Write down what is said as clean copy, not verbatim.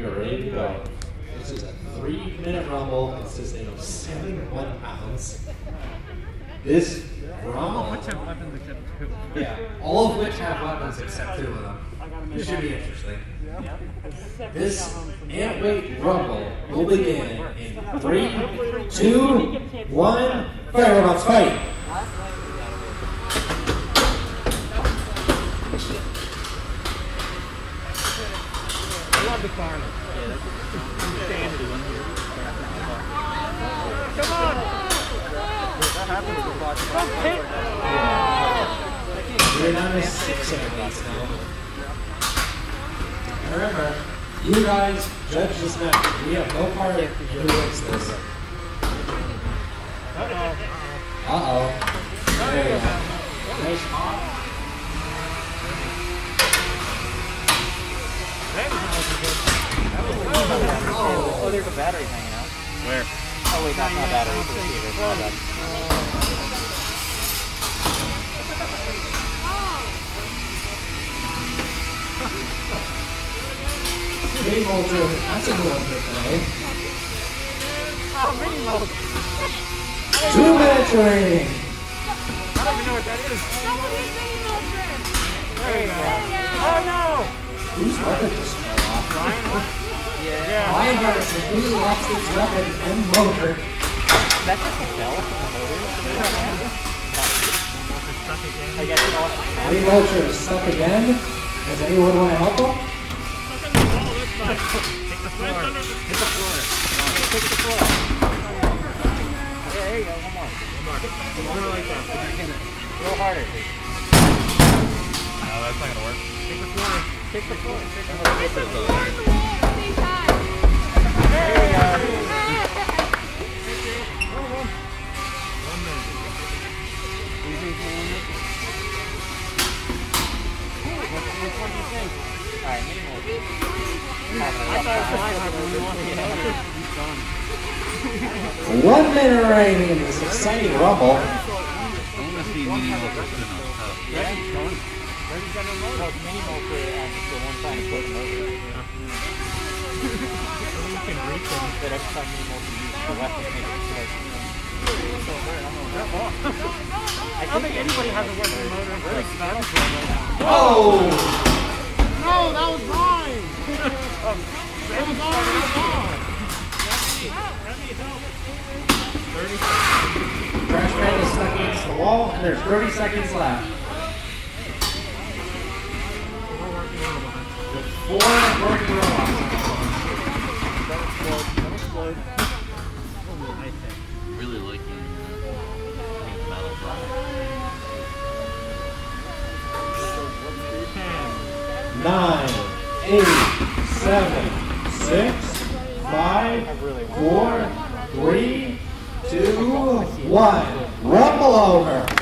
are ready to go. This is a 3-minute rumble consisting of 71 pounds. This rumble, Which have weapons except 2. yeah, all of which have weapons except 2 of them. This should be interesting. This Antweight rumble will begin in 3, 2, 1, fire robots fight! I love the corner. Come on! That happens a lot. We're down to 6 Antweights now. Remember, you guys judge this match. We have no part in who wins this. Uh-oh. There you go. Nice pop. Oh, there's a battery hanging out. Where? Oh wait, that's not a battery, it's a receiver. My bad. Mini Molter, that's a good one for today. Oh, mini mode! 2 minutes remaining. I don't even know what that is. There you go. Oh no! Whose weapon just fell off? Yeah. Ryan Harrison, who lost his weapon and motor. That's just a bell from the motor. I guess it all. Mini Molter is stuck again. Does anyone want to help him? Take the floor. Hit the floor. Take the floor. Yeah, there you go. One more. One more like that. A little harder. No, that's not gonna work. Take the floor. Take the floor. There you go. 1 minute. Which one do you think? Alright, mini mode. I thought it was 1 minute remaining in this exciting rumble. Yeah, he's going. Where's the mini mode? Mini mode for the one time to put him over. You can reach him. That every time mini mode can use the weapon to make it start. I don't think anybody has a weapon motor. Really? Oh! No, that was mine! That was all mine! 30 seconds. Crash Man is stuck against the wall, and there's 30 seconds left. With 4 working robots. Really liking metal drive. 9, 8, 7, 6, 5, 4, 3, 2, 1. Rumble over.